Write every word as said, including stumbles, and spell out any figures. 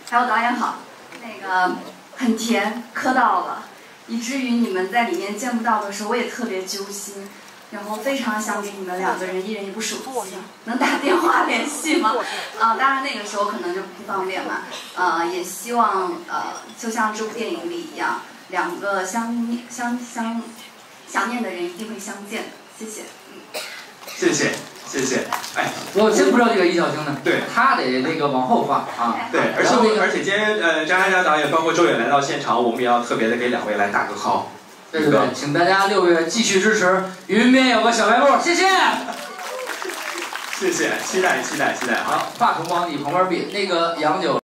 还有导演好，那个很甜，磕到了，以至于你们在里面见不到的时候，我也特别揪心。然后非常想给你们两个人一人一部手机，能打电话联系吗？啊、呃，当然那个时候可能就不方便嘛。呃，也希望呃，就像这部电影里一样，两个相念相相想念的人一定会相见的。谢谢。嗯。 谢谢。谢谢，哎， 我真不知道这个易小星呢， 对， 他得那个往后放啊， 对，而且那个，而且今天呃，张嘉佳导演包括周远来到现场，我们也要特别的给两位来打个 call， 对对对，请大家六月继续支持《云边有个小白鹿》，谢谢， 谢谢，期待期待期待， 好，话筒往你旁边比，那个洋酒。